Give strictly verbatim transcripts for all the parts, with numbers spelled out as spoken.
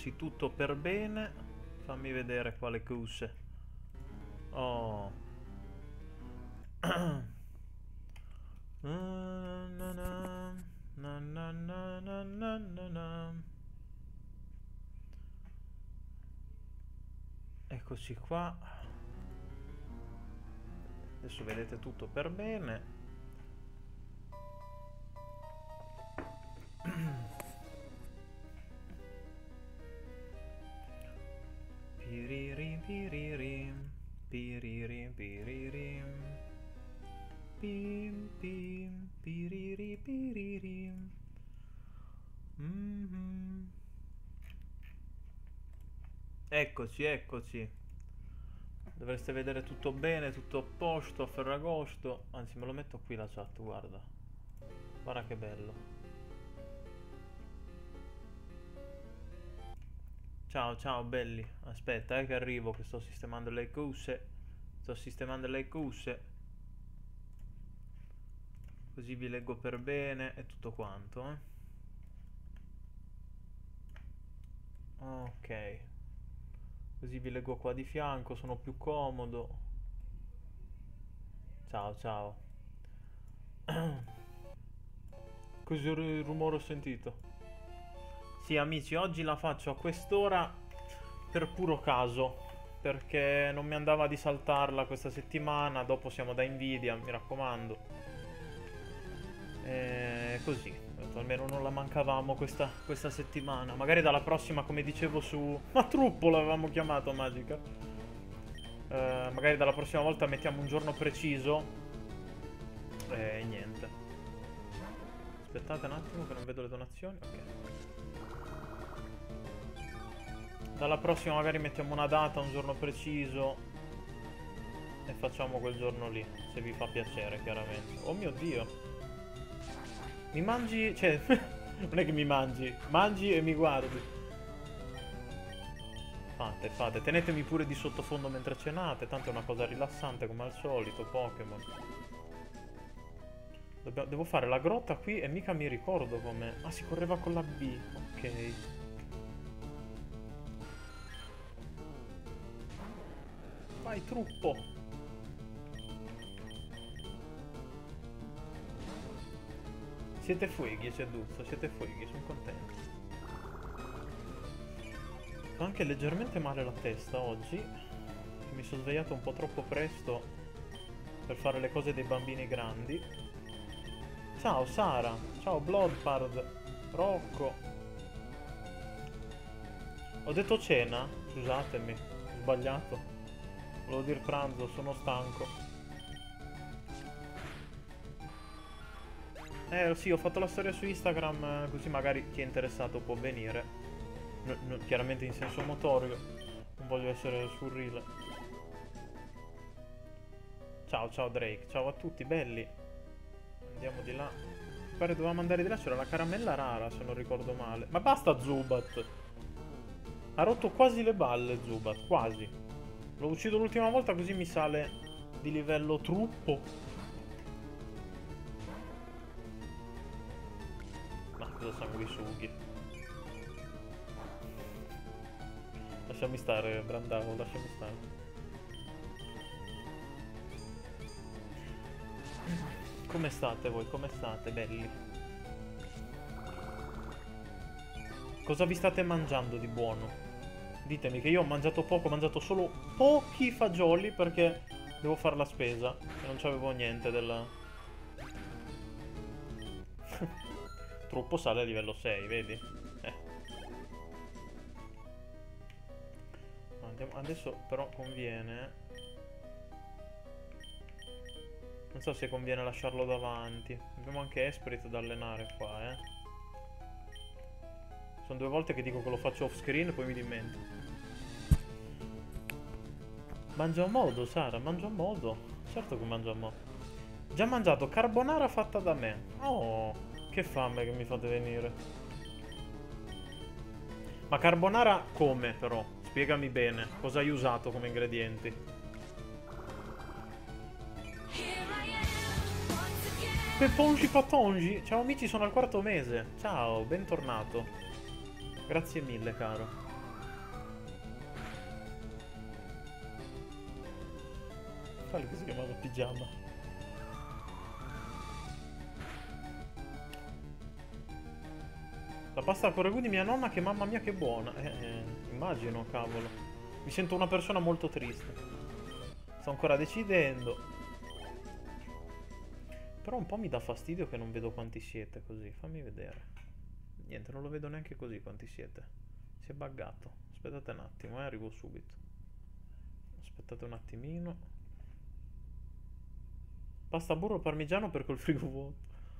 Eccoci, tutto per bene. Fammi vedere quale cuse. Oh. Na na na, na na na na na na na. Eccoci qua. Adesso vedete tutto per bene. Piririm piririm, piririm piririm, pim pim, piriri piririm. Mm-hmm. Eccoci, eccoci. Dovreste vedere tutto bene, tutto a posto, a Ferragosto. Anzi, me lo metto qui la chat, guarda. Guarda che bello. Ciao, ciao belli. Aspetta, eh, che arrivo, che sto sistemando le cuse. Sto sistemando le cuse. Così vi leggo per bene e tutto quanto, eh. Ok. Così vi leggo qua di fianco, sono più comodo. Ciao, ciao. Cos'è il rumore ho sentito? Sì, amici, oggi la faccio a quest'ora per puro caso, perché non mi andava di saltarla questa settimana, dopo siamo da Nvidia, mi raccomando. E così, almeno non la mancavamo questa, questa settimana. Magari dalla prossima, come dicevo su... Ma Truppo l'avevamo chiamato, Magica. Eh, magari dalla prossima volta mettiamo un giorno preciso. E niente. Aspettate un attimo che non vedo le donazioni. Ok. Dalla prossima magari mettiamo una data, un giorno preciso e facciamo quel giorno lì, se vi fa piacere, chiaramente. Oh mio Dio. Mi mangi... cioè, non è che mi mangi, mangi e mi guardi. Fate, fate. Tenetemi pure di sottofondo mentre cenate, tanto è una cosa rilassante come al solito, Pokémon. Dobbiamo... Devo fare la grotta qui e mica mi ricordo come... Ah, si correva con la B, ok. Vai, Truppo! Siete fueghi, Ceduzzo, siete fueghi, sono contento. Ho anche leggermente male la testa oggi. Mi sono svegliato un po' troppo presto per fare le cose dei bambini grandi. Ciao Sara, ciao Bloodpard, Rocco. Ho detto cena? Scusatemi, ho sbagliato. Volevo dire pranzo, sono stanco. Eh sì, ho fatto la storia su Instagram, così magari chi è interessato può venire. No, no, chiaramente in senso motorio. Non voglio essere surreal. Ciao, ciao Drake. Ciao a tutti, belli. Andiamo di là. Mi pare dovevamo andare di là, c'era la caramella rara, se non ricordo male. Ma basta Zubat. Ha rotto quasi le balle Zubat, quasi. Lo uccido l'ultima volta così mi sale di livello Truppo. Ma cosa sanguisughi? Lasciami stare, Brandavo, lasciami stare. Come state voi? Come state, belli? Cosa vi state mangiando di buono? Ditemi che io ho mangiato poco, ho mangiato solo pochi fagioli perché devo fare la spesa e non c'avevo niente del... Truppo sale a livello sei, vedi? Eh. Andiamo... Adesso però conviene... Non so se conviene lasciarlo davanti. Abbiamo anche Esprit da allenare qua, eh. Sono due volte che dico che lo faccio off screen e poi mi dimentico. Mangia a modo, Sara, mangia a modo. Certo che mangia a modo. Già mangiato carbonara fatta da me. Oh, che fame che mi fate venire. Ma carbonara come, però? Spiegami bene. Cosa hai usato come ingredienti? Pepongi patongi. Ciao amici, sono al quarto mese. Ciao, bentornato. Grazie mille, caro. Quale che si chiamava pigiama? La pasta al corregù di mia nonna, che mamma mia che buona. Eh, eh, immagino, cavolo. Mi sento una persona molto triste. Sto ancora decidendo. Però un po' mi dà fastidio che non vedo quanti siete così. Fammi vedere. Niente, non lo vedo neanche così quanti siete. Si è buggato. Aspettate un attimo, eh, arrivo subito. Aspettate un attimino. Pasta burro parmigiano per col frigo vuoto.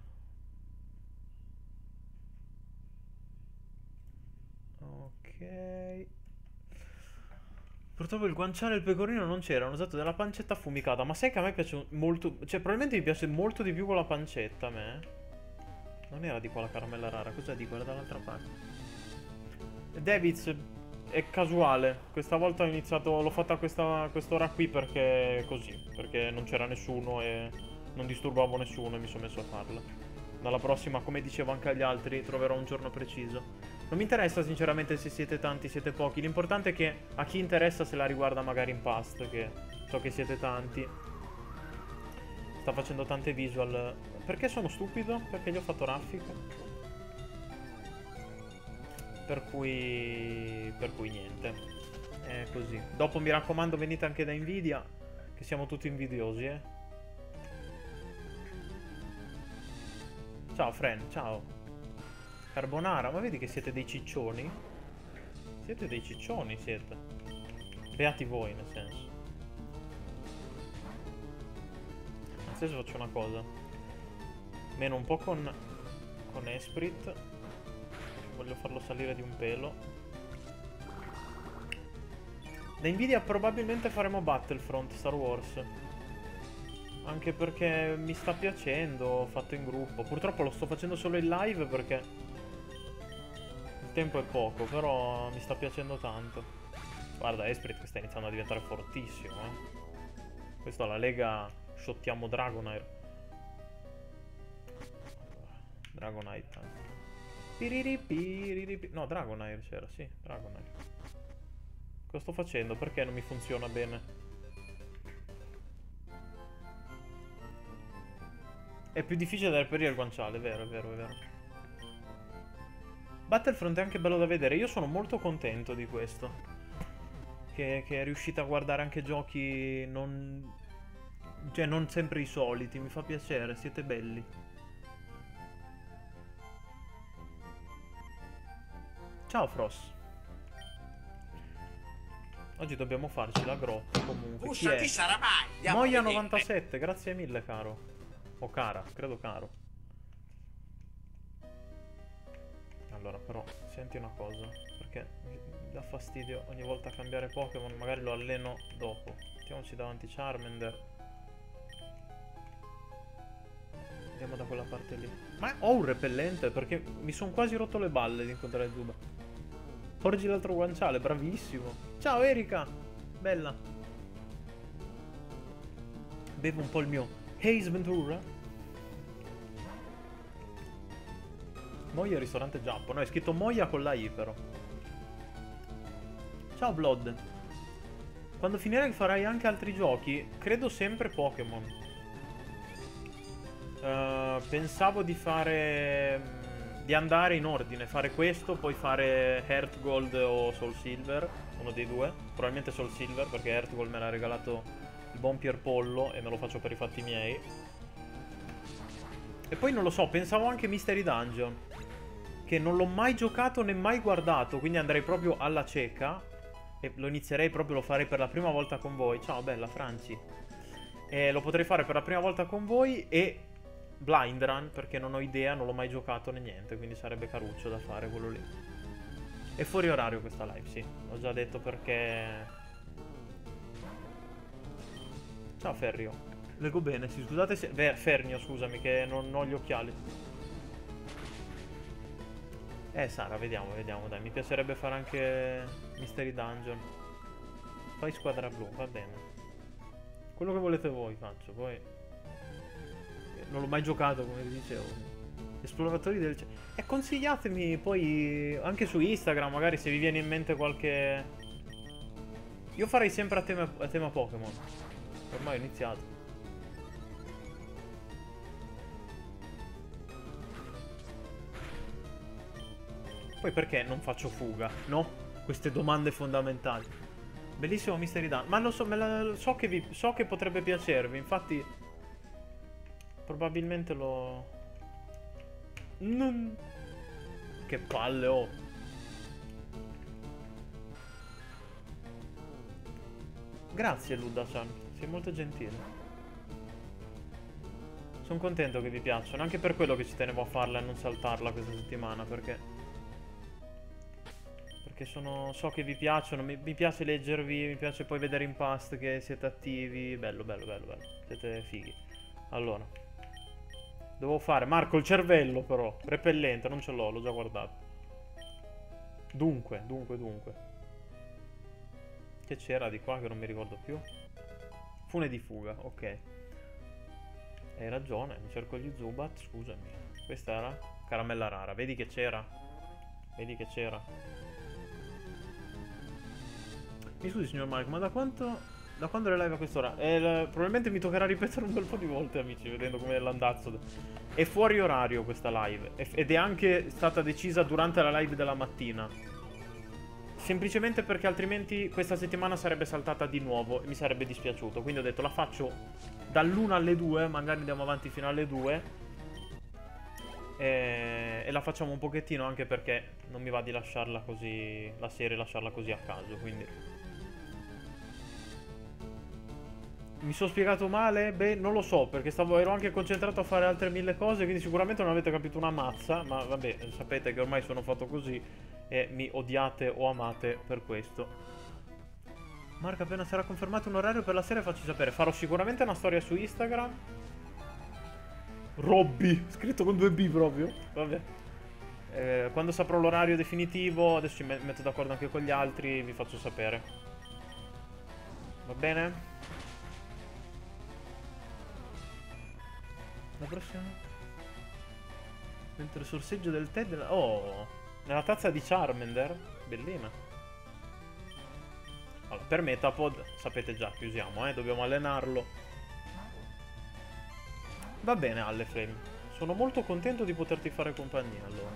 Ok. Purtroppo il guanciale e il pecorino non c'erano. Ho usato della pancetta affumicata. Ma sai che a me piace molto. Cioè, probabilmente mi piace molto di più con la pancetta a me. Non era di qua la caramella rara. Cos'è di quella dall'altra parte? Davids è casuale. Questa volta ho iniziato. L'ho fatta a questa quest'ora qui perché così. Perché non c'era nessuno e non disturbavo nessuno e mi sono messo a farla. Dalla prossima, come dicevo anche agli altri, troverò un giorno preciso. Non mi interessa sinceramente se siete tanti, siete pochi. L'importante è che a chi interessa se la riguarda magari in past, che so che siete tanti. Sta facendo tante visual. Perché sono stupido? Perché gli ho fatto raffica. Per cui... Per cui niente. È così. Dopo mi raccomando venite anche da Nvidia, che siamo tutti invidiosi, eh. Ciao Fren, ciao. Carbonara, ma vedi che siete dei ciccioni? Siete dei ciccioni, siete. Beati voi, nel senso. Adesso faccio una cosa. Meno un po' con, con Esprit. Voglio farlo salire di un pelo. Da Nvidia probabilmente faremo Battlefront Star Wars. Anche perché mi sta piacendo, fatto in gruppo. Purtroppo lo sto facendo solo in live perché il tempo è poco, però mi sta piacendo tanto. Guarda, Esprit che sta iniziando a diventare fortissimo, eh. Questo alla Lega shottiamo Dragonair. Dragonite. Piriripi. No, Dragonair c'era, sì, Dragonair. Cosa sto facendo? Perché non mi funziona bene? È più difficile da reperire il guanciale, è vero, è vero, è vero. Battlefront è anche bello da vedere. Io sono molto contento di questo. Che, che è riuscita a guardare anche giochi non... Cioè, non sempre i soliti. Mi fa piacere, siete belli. Ciao, Frost. Oggi dobbiamo farci la grotta, comunque. Chi è? Chi sarà mai? Moia novantasette, grazie mille, caro. O cara, credo caro. Allora, però, senti una cosa, perché mi dà fastidio ogni volta cambiare Pokémon, magari lo alleno dopo. Mettiamoci davanti Charmander. Andiamo da quella parte lì. Ma ho un repellente, perché mi sono quasi rotto le balle di incontrare Zuba. Porgi l'altro guanciale, bravissimo. Ciao Erika, bella. Bevo un po' il mio Ace Ventura. Moia ristorante Giappo. No, è scritto Moia con la I però. Ciao Blood. Quando finirai farai anche altri giochi? Credo sempre Pokémon. uh, Pensavo di fare... Di andare in ordine. Fare questo, poi fare Heart Gold o Soul Silver. Uno dei due. Probabilmente Soul Silver, perché Heart Gold me l'ha regalato il buon Pierpollo e me lo faccio per i fatti miei. E poi non lo so, pensavo anche Mystery Dungeon, che non l'ho mai giocato né mai guardato, quindi andrei proprio alla cieca e lo inizierei proprio, lo farei per la prima volta con voi. Ciao bella Franci. E lo potrei fare per la prima volta con voi e Blind Run, perché non ho idea, non l'ho mai giocato né niente, quindi sarebbe caruccio da fare quello lì. È fuori orario questa live, sì, l'ho già detto perché... Ciao Ferrio. Leggo bene, sì, scusate se... Beh, Fernio, scusami, che non ho gli occhiali. Eh, Sara, vediamo, vediamo, dai. Mi piacerebbe fare anche Mystery Dungeon. Fai squadra blu, va bene. Quello che volete voi faccio, poi... Non l'ho mai giocato, come vi dicevo. Esploratori del cielo. E consigliatemi poi anche su Instagram, magari se vi viene in mente qualche... Io farei sempre a tema, a tema Pokémon. Ormai ho iniziato. Poi perché non faccio fuga, no? Queste domande fondamentali. Bellissimo Mystery Dungeon. Ma lo so, me la, so, che vi, so che potrebbe piacervi. Infatti, probabilmente lo... Non... Che palle ho. Grazie, Luda-san. Sei molto gentile. Sono contento che vi piacciono. Anche per quello che ci tenevo a farla e non saltarla questa settimana. Perché... Perché sono, so che vi piacciono, mi, mi piace leggervi, mi piace poi vedere in past che siete attivi. Bello, bello, bello, bello. Siete fighi. Allora. Devo fare, Marco, il cervello però. Repellente, non ce l'ho, l'ho già guardato. Dunque, dunque, dunque. Che c'era di qua che non mi ricordo più? Fune di fuga, ok. Hai ragione, mi cerco gli Zubat, scusami. Questa era caramella rara, vedi che c'era? Vedi che c'era? Mi scusi signor Marco, ma da quanto... Da quando le live a quest'ora? Eh, la... Probabilmente mi toccherà ripetere un bel po' di volte, amici, vedendo come è l'andazzo. È fuori orario questa live. Ed è anche stata decisa durante la live della mattina. Semplicemente perché altrimenti questa settimana sarebbe saltata di nuovo e mi sarebbe dispiaciuto. Quindi ho detto la faccio dall'una alle due, magari andiamo avanti fino alle due. E... e la facciamo un pochettino anche perché non mi va di lasciarla così... La serie lasciarla così a caso, quindi... Mi sono spiegato male? Beh, non lo so, perché stavo, ero anche concentrato a fare altre mille cose, quindi sicuramente non avete capito una mazza, ma vabbè, sapete che ormai sono fatto così e mi odiate o amate per questo. Marco, appena sarà confermato un orario per la serie facci sapere. Farò sicuramente una storia su Instagram. Robby, scritto con due B proprio, vabbè. Eh, quando saprò l'orario definitivo, adesso ci metto d'accordo anche con gli altri, vi faccio sapere. Va bene? La prossima... Mentre il sorseggio del tè della... Oh! Nella tazza di Charmander. Bellina. Allora, per Metapod, sapete già che usiamo, eh? Dobbiamo allenarlo. Va bene, Alleframe. Sono molto contento di poterti fare compagnia, allora.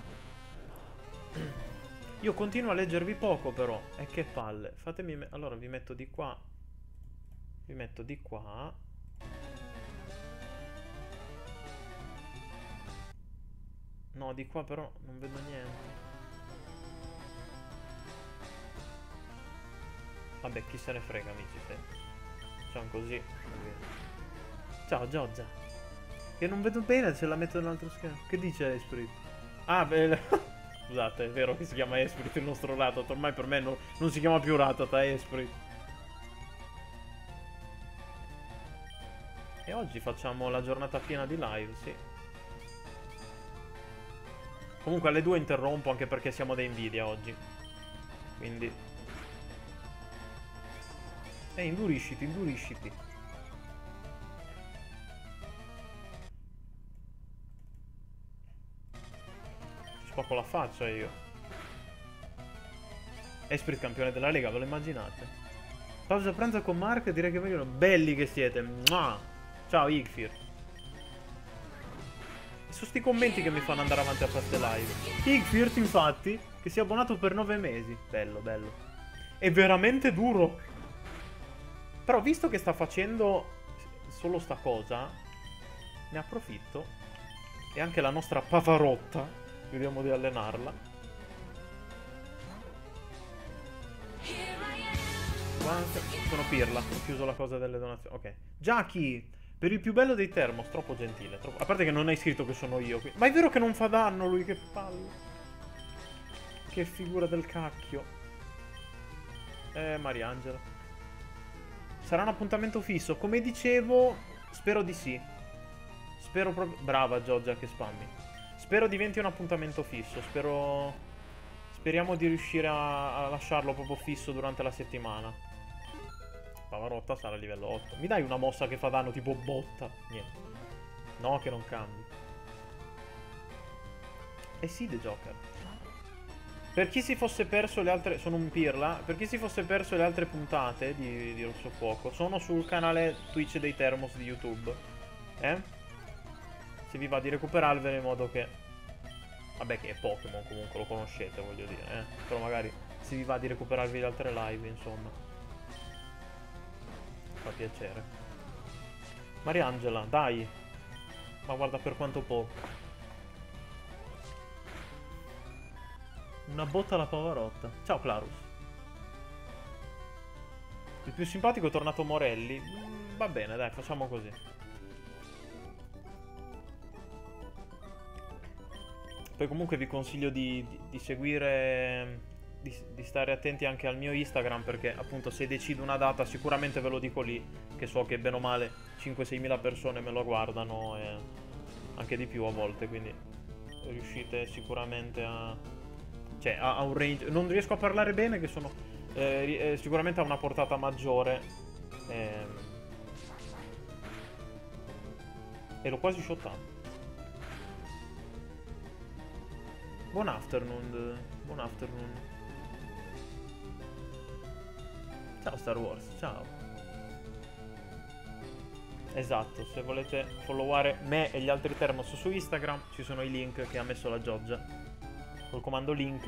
Io continuo a leggervi poco, però. E che palle. Fatemi... Me allora, vi metto di qua. Vi metto di qua. No, di qua però non vedo niente. Vabbè, chi se ne frega, amici, se facciamo così. Ciao, Giorgia. Che non vedo bene se la metto nell'altro schermo. Che dice Esprit? Ah, beh... Scusate, è vero che si chiama Esprit il nostro Rattata. Ormai per me no, non si chiama più Rattata, è Esprit. E oggi facciamo la giornata piena di live, sì. Comunque alle due interrompo anche perché siamo da Nvidia oggi. Quindi... Eh, indurisciti, indurisciti. Ci spacco la faccia io. Esprit campione della Lega, ve lo immaginate? Pausa pranzo con Mark, direi che meglio... Belli che siete. Mua! Ciao Igfir. Su sti commenti che mi fanno andare avanti a queste live. Igfirt, infatti, che si è abbonato per nove mesi. Bello, bello. È veramente duro. Però visto che sta facendo solo sta cosa, ne approfitto. E anche la nostra Pavarotta, vediamo di allenarla. Sono pirla, ho chiuso la cosa delle donazioni. Ok. Jackie! Per il più bello dei Thermos, troppo gentile. Troppo... A parte che non hai scritto che sono io qui. Ma è vero che non fa danno lui, che palle. Che figura del cacchio. Eh, Mariangela. Sarà un appuntamento fisso. Come dicevo, spero di sì. Spero proprio... Brava Giorgia che spammi. Spero diventi un appuntamento fisso. Spero... Speriamo di riuscire a, a lasciarlo proprio fisso durante la settimana. Pavarotta sarà a livello otto. Mi dai una mossa che fa danno tipo botta? Niente. No, che non cambi. Eh sì, The Joker. Per chi si fosse perso le altre... Sono un pirla. Per chi si fosse perso le altre puntate di, di Rosso Fuoco, sono sul canale Twitch dei Thermos di YouTube. Eh? Se vi va di recuperarvele in modo che... Vabbè che è Pokémon comunque, lo conoscete, voglio dire, eh? Però magari se vi va di recuperarvi le altre live, insomma. Fa piacere. Mariangela, dai. Ma guarda per quanto poco. Una botta alla Pavarotta. Ciao Clarus. Il più simpatico è tornato Morelli. Mm, va bene, dai, facciamo così. Poi comunque vi consiglio di, di, di seguire, di, di stare attenti anche al mio Instagram, perché appunto se decido una data sicuramente ve lo dico lì, che so che bene o male cinque sei mila persone me lo guardano e anche di più a volte, quindi riuscite sicuramente a... Cioè, ha, ha un range... Non riesco a parlare bene, che sono... Eh, eh, sicuramente ha una portata maggiore. Eh, e l'ho quasi shottato. Buon afternoon. Buon afternoon. Ciao Star Wars, ciao. Esatto, se volete followare me e gli altri Thermos su Instagram, ci sono i link che ha messo la Giorgia. Col comando link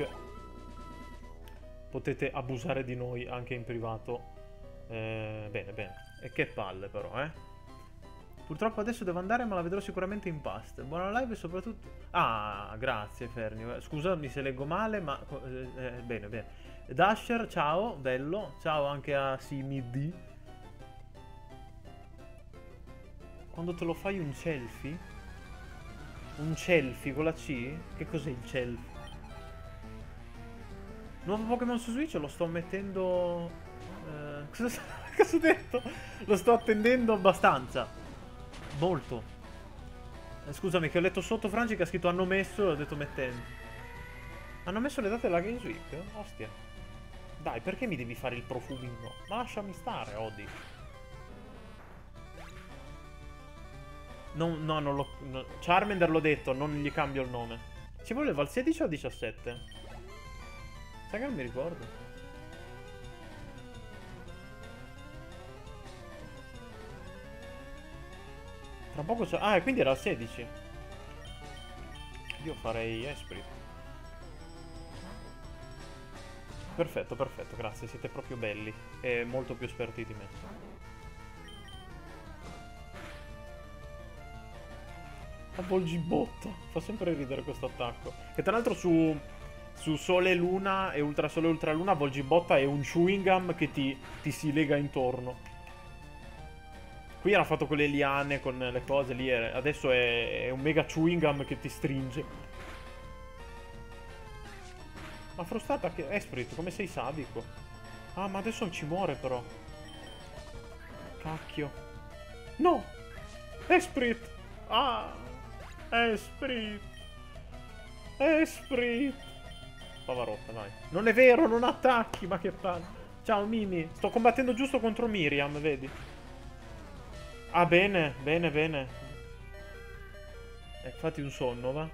potete abusare di noi anche in privato. Eh, bene, bene. E che palle però, eh. Purtroppo adesso devo andare, ma la vedrò sicuramente in past. Buona live e soprattutto... Ah, grazie Fernio. Scusami se leggo male, ma... Eh, eh, bene, bene. Dasher, ciao, bello. Ciao anche a Simid. Quando te lo fai un selfie? Un selfie con la C? Che cos'è il selfie? Nuovo Pokémon su Switch, lo sto mettendo... Eh, cosa, cosa ho detto? Lo sto attendendo abbastanza. Molto. Eh, scusami che ho letto sotto Franci che ha scritto hanno messo e ho detto mettendo. Hanno messo le date della Games Week? Ostia. Dai, perché mi devi fare il profumino? Ma lasciami stare, Odi. No, no, non lo... No. Charmander l'ho detto, non gli cambio il nome. Ci voleva il sedici o il diciassette? Sai che non mi ricordo. Tra poco c'è... Ah, e quindi era il sedici. Io farei Esprit. Perfetto, perfetto, grazie. Siete proprio belli. E molto più esperti di me. Avvolgibotta. Fa sempre ridere questo attacco. Che tra l'altro su... Su Sole Luna e Ultrasole e Ultraluna Volgibotta è un chewing gum che ti, ti si lega intorno. Qui era fatto con le liane, con le cose lì. Adesso è, è un mega chewing gum che ti stringe. Ma frustata che... Esprit, come sei sadico. Ah, ma adesso ci muore però. Cacchio. No! Esprit! Ah! Esprit! Esprit! Pavarotta, dai. Non è vero, non attacchi, ma che palle. Ciao Mimi, sto combattendo giusto contro Miriam, vedi? Ah, bene, bene, bene. Eh, fatti un sonno, va?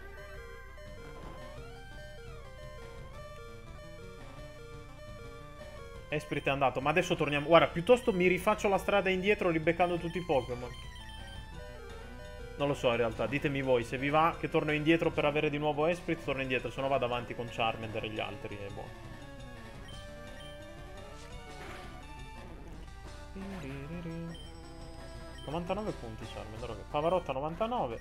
Esprit è andato, ma adesso torniamo. Guarda, piuttosto mi rifaccio la strada indietro ribeccando tutti i Pokémon. Non lo so in realtà, ditemi voi, se vi va che torno indietro per avere di nuovo Esprit, torno indietro, se no vado avanti con Charmander e gli altri, è buono. novantanove punti Charmander, ok. Pavarotta novantanove.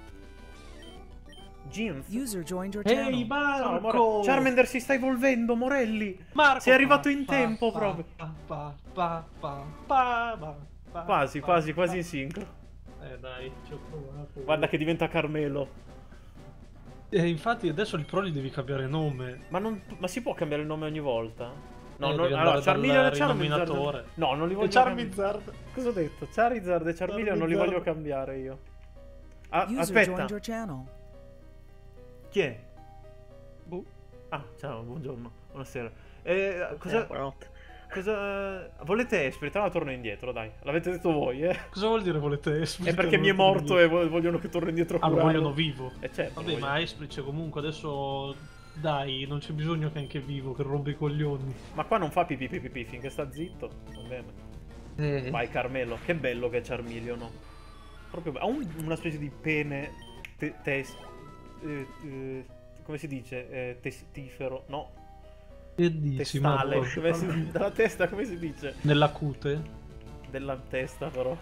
Ginf. Ehi Marco! Ciao, Charmander si sta evolvendo, Morelli! Marco! Sei arrivato in pa, tempo pa, proprio. Pa, pa, pa, pa, pa, pa, quasi, pa, quasi, pa, quasi in sincro. Eh dai, ci ho provato. Guarda che diventa Carmelo. Eh, infatti adesso il Pro gli devi cambiare nome. Ma, non, ma si può cambiare il nome ogni volta? No, Eh, non, devi allora, andare Charmeleon dal e Charizard. rinominatore. No, non li voglio E Charizard. cambiare. Cosa ho detto? Charizard e Charmeleon non li Charizard. voglio cambiare io. Ah, User aspetta. joined your channel. Chi è? Boh. Ah, ciao, buongiorno. Buonasera. Eh, cosa... Eh, buonanotte. cosa... Volete Esprit? Allora torno indietro, dai. L'avete detto voi, eh? Cosa vuol dire volete Esprit? È perché mi è morto e vogliono che torno indietro a Ah, lo curarlo. vogliono vivo. Eh certo. Vabbè, ma Esprit c'è comunque adesso... Dai, non c'è bisogno che anche vivo, che rompe i coglioni. Ma qua non fa pipì pipì pipì finché sta zitto. Va bene. Eh. Vai Carmelo, che bello che è Charmeleon, no? Proprio bello. Ha un- una specie di pene te- tes- eh, eh, come si dice? Eh, testifero, no? Che dici, Testale, Marco? come si- dalla testa come si dice? Nella cute? Della testa però.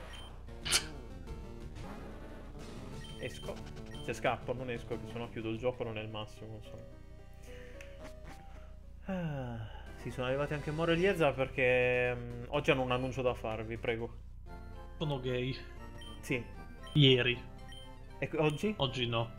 Esco. Se scappo non esco, che sennò chiudo il gioco, non è il massimo, insomma. Ah, sì, sono arrivati anche Moro e Lieza perché mm, oggi hanno un annuncio da farvi, prego. Sono gay. Sì. Ieri. E oggi? Oggi no.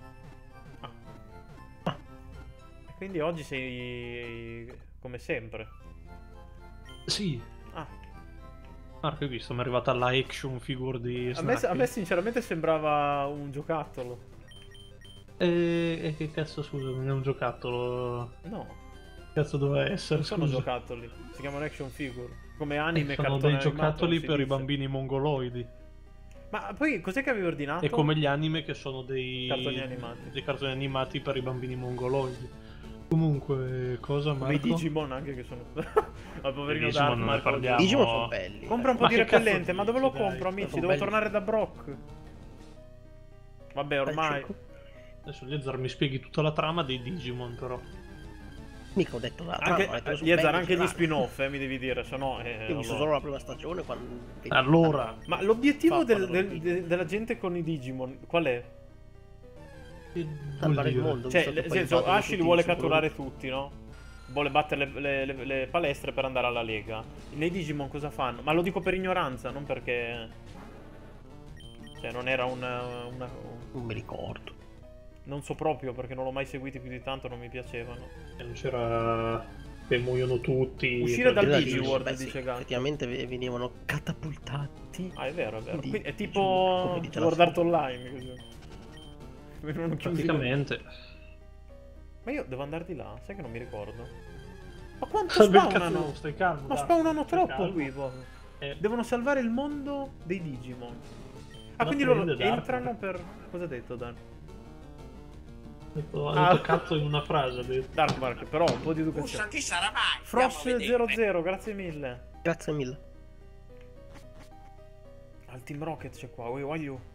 E quindi oggi sei come sempre. Sì. Ah. Marco, hai visto? Mi è arrivata la action figure di A me, Snappy. a me sinceramente sembrava un giocattolo. E... e che cazzo, scusa, non è un giocattolo? No, Che cazzo doveva essere? non sono scusa? giocattoli. Si chiamano action figure. Come Eh, anime, sono cartone dei animato, giocattoli si per i dice. bambini mongoloidi. Ma poi cos'è che avevi ordinato? E come gli anime che sono dei Cartoni animati. dei cartoni animati per i bambini mongoloidi. Comunque, cosa Come i Marco? Digimon anche che sono... Al poverino I Digimon Dark non ne Marco. parliamo. I Digimon sono belli. Compra un po' Ma di che cazzo repellente, ma dove lo dici, compro, dai? amici? Sono Devo belli. tornare da Brock. Vabbè, ormai... Adesso Liezar mi spieghi tutta la trama dei Digimon, però. Mica ho detto la Anche, trama, ho detto che sono Liezar, belli, anche gli girati. spin-off, eh, mi devi dire, se no... Eh, Io ho visto allora. solo la prima stagione quando... Allora. Ma l'obiettivo Fa- del- fanno del- rompere. de- della gente con i Digimon, qual è? Che Salvare il vuol dire? mondo. Cioè, visto che nel poi senso, invadono Ash li tutti vuole i catturare tutti, no? Vuole battere le, le- le- le palestre per andare alla Lega. Nei Digimon cosa fanno? Ma lo dico per ignoranza, non perché... Cioè, non era una... una- Non mi ricordo. Non so proprio, perché non l'ho mai seguiti più di tanto, non mi piacevano. E non c'era che muoiono tutti. Uscire dal per- Della Digiworld, Digimon, beh, dice sì, Gatto. effettivamente ve- venivano catapultati. Ah, è vero, è vero. Quindi, Quindi è come tipo dice la Sword Art storia. Online. Così. Venivano chiusi. Praticamente. Ma io devo andare di là, sai che non mi ricordo. Ma quanto Salve il spawnano? cazzo, stai calmo. Ma dai, spawnano stai troppo calmo. qui, proprio. Eh, Devono salvare il mondo dei Digimon. Ah, Ma quindi prende loro Dark. entrano per... Cosa ha detto Dan? ha detto, Ah. ha detto cazzo in una frase. Ha detto. Darkmark, però un po' di educazione. Usa, chi sarà mai? Frost Andiamo a zero vedere. zero, grazie mille. Grazie mille. Al Team Rocket c'è qua, where are you?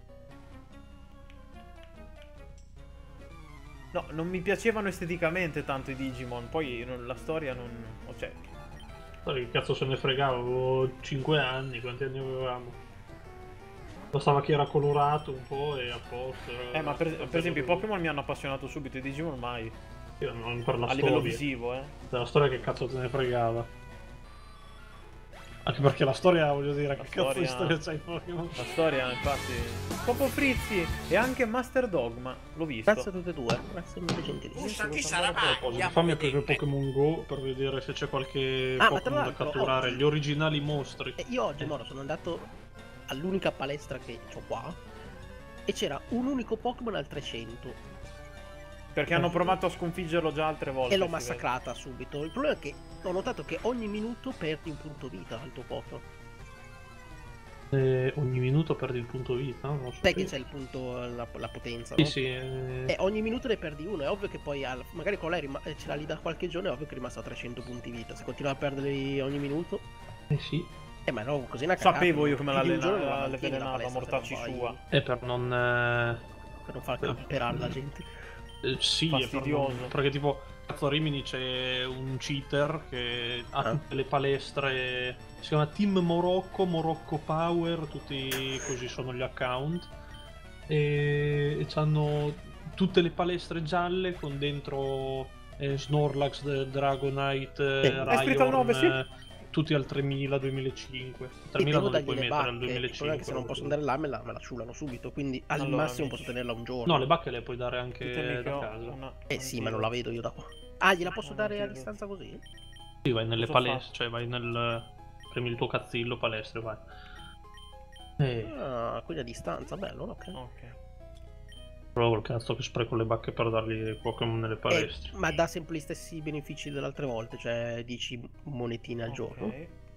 No, non mi piacevano esteticamente tanto i Digimon, poi non- la storia non... oh, cioè, Sai che cazzo se ne fregavo, avevo cinque anni, quanti anni avevamo? Bastava che era colorato un po' e a posto. eh, ma per, per esempio i Pokémon mi hanno appassionato subito, i Digimon mai. Io non per la A livello storia. visivo, eh. Della storia che cazzo te ne fregava. Anche perché la storia, voglio dire, La che cazzo di storia- storia c'hai Pokémon? La storia, infatti... Popo Frizzi e anche Master Dogma, l'ho visto. Grazie a tutte e due. Grazie mille gentilissimo. Usa, chi devo sarà andare mai? Cosa, Andiamo fammi a aprire vedere. Pokémon Go per vedere se c'è qualche Ah, ma tra Pokémon da l'altro, catturare, oggi- gli originali mostri. E io oggi, Moro, sono andato all'unica palestra che ho qua e c'era un unico Pokémon al trecento Perché hanno provato a sconfiggerlo già altre volte. e l'ho si massacrata subito. Il problema è che ho notato che ogni minuto perdi un punto vita al tuo Pokémon. Eh, ogni minuto perdi il punto vita, non lo so. Sai che c'è il punto, la, la potenza, Sì, no? sì. eh, E ogni minuto ne perdi uno, è ovvio che poi al- magari con lei rima- eh, ce l'ha lì da qualche giorno, è ovvio che è rimasto a trecento punti vita. Se continua a perderli ogni minuto, eh sì. eh ma no, così una vede. cagata. Sapevo io come Più di un l'allena- giorno non la mantieni la l'avvelenava, palestra, mortacci se non sua. fai- E per non... eh, Per non far camperare la gente. eh, sì, è per Fastidioso. non- perché tipo, cazzo a Rimini c'è un cheater che ha Ah. tutte le palestre, si chiama Team Morocco, Morocco Power, tutti così sono gli account. E, e hanno tutte le palestre gialle con dentro eh, Snorlax, eh, Dragonite, Eh, eh, Esprit al nove, sì. eh, tutti al tremila, duemilacinque. E tremila devo non li dargli puoi le mettere al bacche. Il problema è duemilacinque. che se non posso andare là me la, me la ciulano subito. Quindi al Allora, massimo amici. posso tenerla un giorno. No, le bacche le puoi dare anche Ditemi che da ho casa. una- Eh sì, ma un non la vedo io da qua. Ah, gliela posso Non dare a vedo. distanza così? Sì, vai nelle Cosa palestre, fa? cioè vai nel... premi il tuo cazzillo, palestre, vai. Eh, Ah, quindi a distanza, bello, ok. Ok. però col cazzo che spreco le bacche per dargli i Pokémon nelle Eh, palestre. ma dà sempre gli stessi benefici delle altre volte, cioè dieci monetine al giorno. Ok.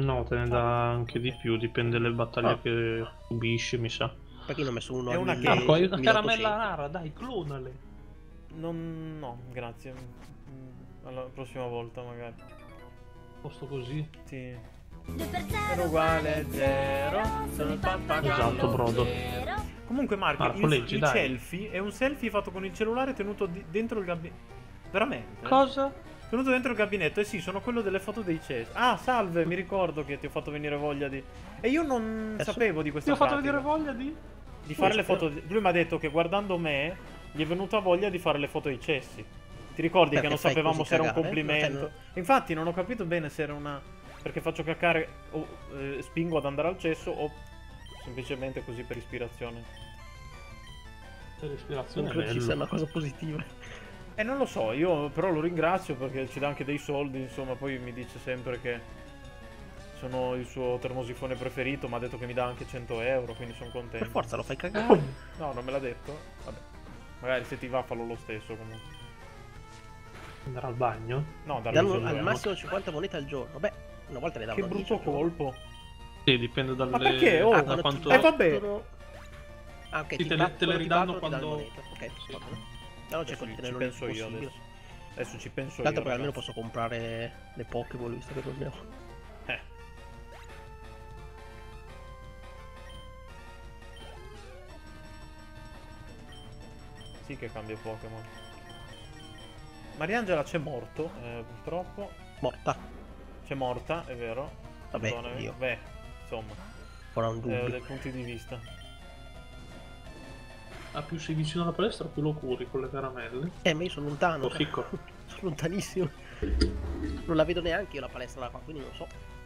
No, te ne dà anche di più, dipende dalle battaglie Ah. che subisci, mi sa. Perché io ne ho messo uno È a una mille- Marco, hai una milleottocento. caramella rara, dai, clonale. Non... no, grazie. Mm, alla prossima volta magari. Posto così. Sì. due per zero Era uguale a zero, sono il pappagallo. Esatto, brodo. zero. Comunque Marco, Marco, il, leggi, il dai. selfie è un selfie fatto con il cellulare tenuto di- dentro il gabinetto. Veramente? Cosa? Tenuto dentro il gabinetto, eh sì, sono quello delle foto dei cessi. Ah, salve, mi ricordo che ti ho fatto venire voglia di... E io non Adesso- sapevo di Ti questa ho fatto pratica. vedere voglia di... Di fare le Scusa, foto... di- Lui mi ha detto che guardando me gli è venuta voglia di fare le foto dei cessi. Ti ricordi Perché che non fai sapevamo così se era un cagare? complimento? Cioè, Infatti non ho capito bene se era una... Perché faccio caccare o eh, spingo ad andare al cesso o semplicemente così per ispirazione. Per ispirazione Non è credo ci bello. sia una cosa positiva. E non lo so, io però lo ringrazio perché ci dà anche dei soldi, insomma, poi mi dice sempre che sono il suo termosifone preferito, mi ha detto che mi dà anche cento euro, quindi sono contento. Per forza lo fai cagare. No, non me l'ha detto. Vabbè. Magari se ti va fallo lo stesso comunque. Andare al bagno? No, dargli Danno solo al euro. massimo cinquanta monete al giorno. Beh, una volta ne davano Che dieci brutto al giorno. colpo. Sì, dipende dalle... Ma perché? Oh, da quando quanto... ti Eh, vabbè. battono- Ah, ok, Sì, ti te le- battono, te le ti ridanno battono, ti danno quando- monete. Ok, Sì. va bene. No, Adesso cerco di ci tenerlo penso il io possibile. adesso. Adesso ci penso Tanto io. per almeno ragazzi. posso comprare le Pokéball visto che non ne ho. Eh. Sì che cambia Pokémon. Mariangela c'è morto, eh, purtroppo. Morta. C'è morta, è vero. Vabbè, Perdonami. io. Beh, insomma, Ora un eh, dubbio. dai punti di vista. Ah, più sei vicino alla palestra, più lo curi con le caramelle. Eh, ma io sono lontano. Oh, ficco. Sono lontanissimo. Non la vedo neanche io la palestra là qua, quindi non so.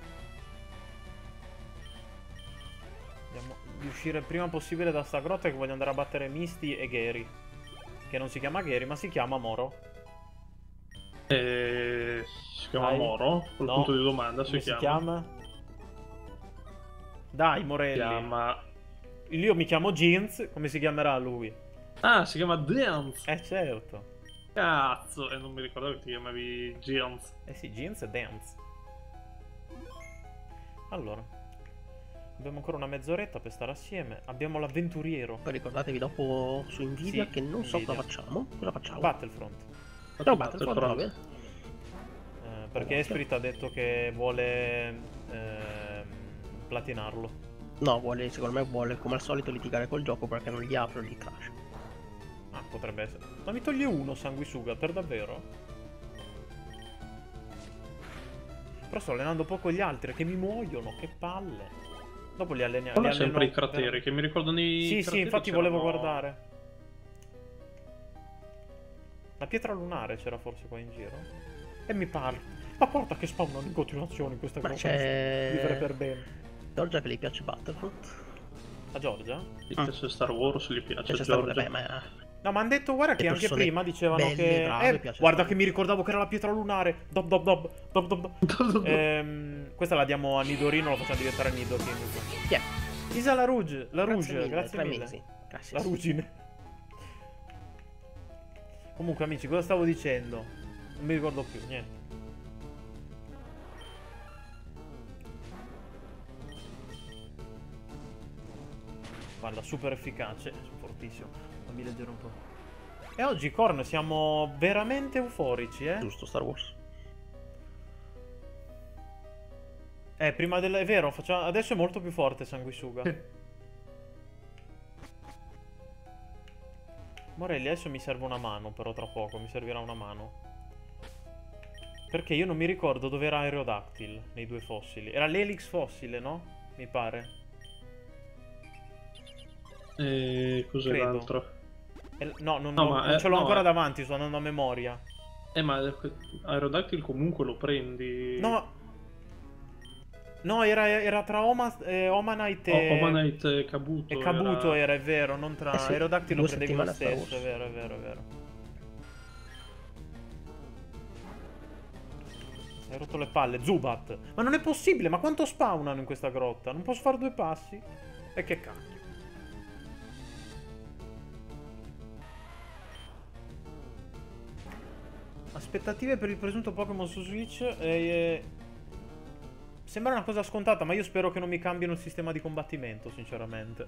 Vediamo di uscire il prima possibile da sta grotta che voglio andare a battere Misty e Gary. Che non si chiama Gary, ma si chiama Moro. Eh, si chiama Dai. Moro? Col No. punto di domanda Come si, si chiama? Dai, Si Morelli. chiama... Io mi chiamo Jeans, come si chiamerà lui? Ah, si chiama Dance. Eh certo. Cazzo, e non mi ricordavo che ti chiamavi Giants. Eh sì, Jeans e Dance. Allora. Abbiamo ancora una mezz'oretta per stare assieme. Abbiamo l'avventuriero. Poi ricordatevi dopo su Nvidia Sì, che non so Nvidia. cosa facciamo. Cosa facciamo? Battlefront. No, Battlefront va bene. Eh, perché Esprit ha detto che vuole ehm, platinarlo. No, vuole, secondo me vuole come al solito litigare col gioco perché non gli apre o gli crash. Ah, potrebbe essere. Ma mi toglie uno sanguisuga, per davvero? Però sto allenando poco gli altri che mi muoiono, che palle. Dopo li alleniamo. Guarda sempre i crateri, che mi ricordano i Sì, sì, crateri infatti c'erano- volevo guardare. La pietra lunare c'era forse qua in giro? E mi pare. Ma guarda che spawnano in continuazione in questa Ma grotta. c'è- Vivere per bene. Giorgia che gli piace Battlefront. A Giorgia? Gli piace Star Wars, gli piace Piace Star Wars, Giorgia. beh, ma No, ma hanno detto, guarda che Le anche persone prima dicevano belle, che... brave, eh, piace guarda Star che mi ricordavo che era la pietra lunare. Dob dob dob. Dob dob dob. Ehm, questa la diamo a Nidorino, la facciamo diventare Nidoking. chi è? Isa la Rouge, la Grazie Rouge, mille, grazie tre mille. mesi. Grazie. La Rugine. Comunque amici, cosa stavo dicendo? Non mi ricordo più, niente. Guarda, super efficace, sono fortissimo. Fammi leggere un po'. E oggi, Korn, siamo veramente euforici, eh? Giusto, Star Wars. Eh, prima del... È vero, facciamo... adesso è molto più forte Sanguisuga. Morelli, adesso mi serve una mano, però tra poco mi servirà una mano. Perché io non mi ricordo dove era Aerodactyl nei due fossili. Era l'Elix fossile, no? Mi pare. E cos'è Credo. l'altro? E- No, non, No, non- ma non è- ce l'ho no, ancora è- davanti, sto andando a memoria. Eh, ma Aerodactyl comunque lo prendi. No, no, era, era tra Oma, eh, Omanite e... O- Omanite e Kabuto. E Kabuto era... era, è vero, non tra Eh sì, Aerodactyl lo due prendevi lo settimane a Star stesso, è Wars. vero, è vero, è vero. Hai rotto le palle, Zubat. Ma non è possibile, ma quanto spawnano in questa grotta? Non posso fare due passi? E che cacchio. Aspettative per il presunto Pokémon su Switch? Eh, eh, sembra una cosa scontata, ma io spero che non mi cambino il sistema di combattimento, sinceramente.